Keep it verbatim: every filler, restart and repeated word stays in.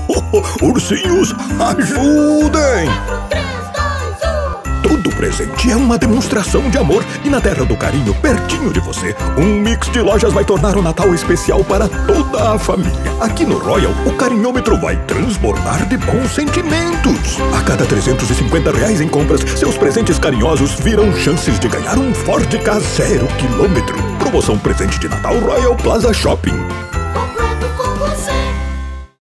Ursinhos, ajudem! Todo presente é uma demonstração de amor e na Terra do Carinho, pertinho de você, um mix de lojas vai tornar o Natal especial para toda a família. Aqui no Royal, o carinhômetro vai transbordar de bons sentimentos. A cada trezentos e cinquenta reais em compras, seus presentes carinhosos viram chances de ganhar um Ford Ka zero quilômetro. Promoção presente de Natal Royal Plaza Shopping.